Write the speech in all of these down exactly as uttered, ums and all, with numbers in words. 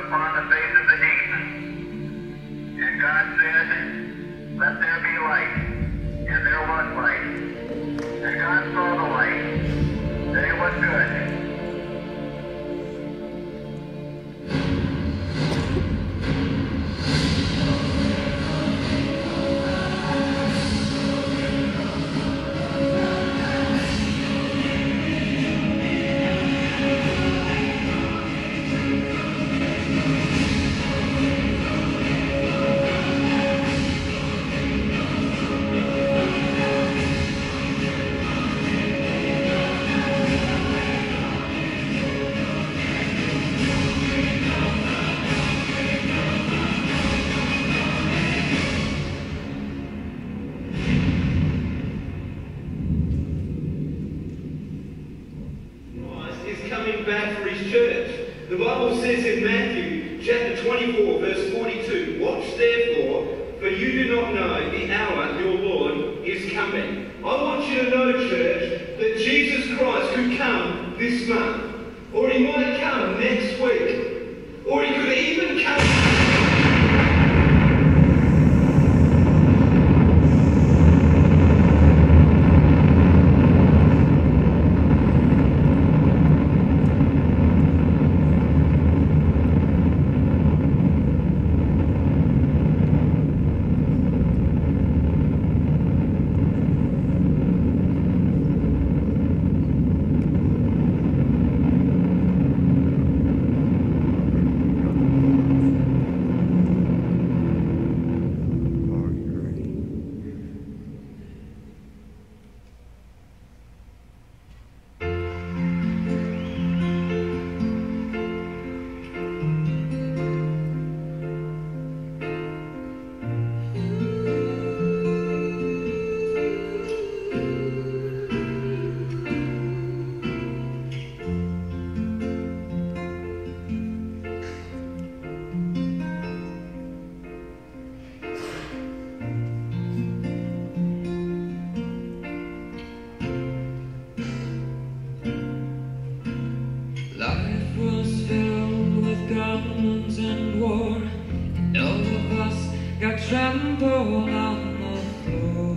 upon the face of the deep. And God said, let there be light. And there was light. And God saw the light, that it was good. Back for his church. The Bible says in Matthew chapter twenty-four verse forty-two, watch therefore, for you do not know the hour your Lord is coming. I want you to know, church, that Jesus Christ could come this month, or he might come next week, or he could even come trampled on the floor.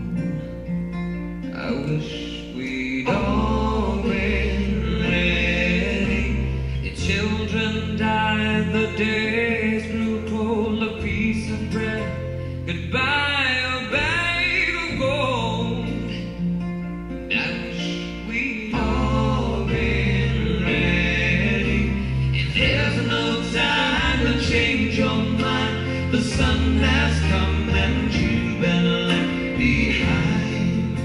I wish we'd all been ready. The children died, the days grew cold, of peace and bread. Goodbye, a bag of gold. I wish we'd all been ready. And there's no time to change your mind. The sun has come and you've been left behind.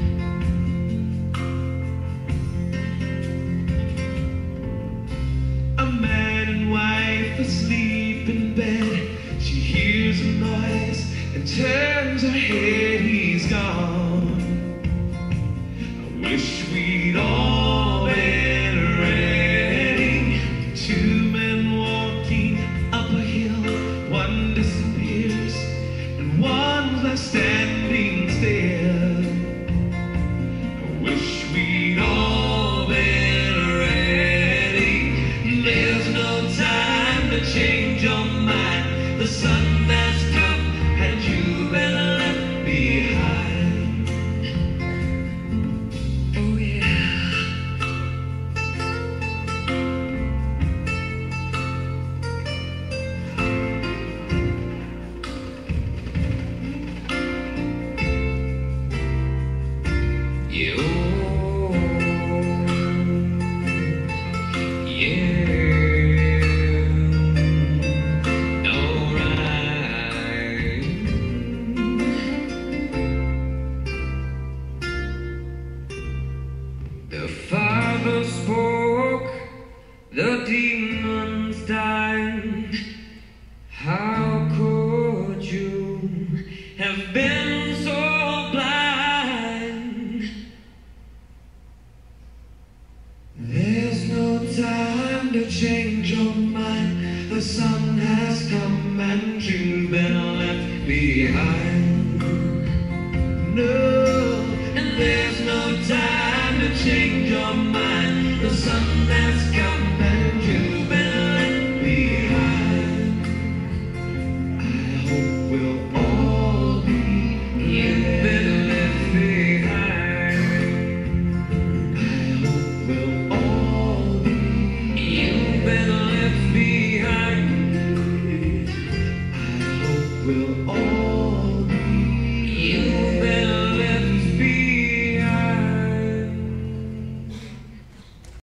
A man and wife asleep in bed. She hears a noise and turns her head. He's gone. I wish we'd all been ready. Two men walking up a hill. One disappears and one's left standing still. I wish we'd all been ready. There's no time to change your mind. The sun has come and you've been left behind. Oh yeah. Father spoke, the demons died. How could you have been so blind? There's no time to change your mind. The sun has come and you've been left behind.